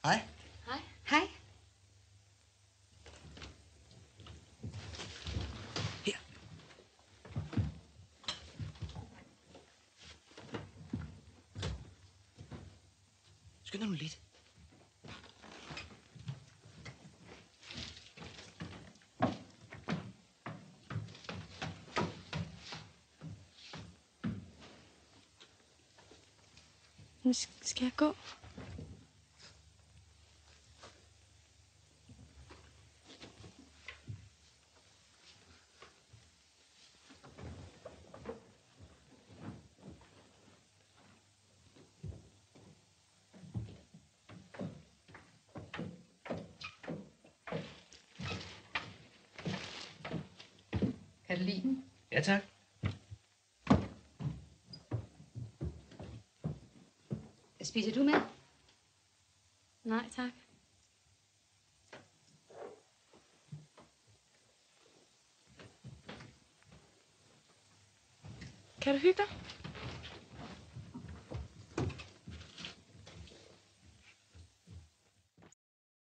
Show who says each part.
Speaker 1: Hej.
Speaker 2: Hej. Hej.
Speaker 1: Her. Skynd dig nu lidt.
Speaker 2: Skal jeg gå?
Speaker 3: Kan du lide den?
Speaker 1: Ja, tak.
Speaker 2: Spiser du med? Nej, tak. Kan du hygge dig?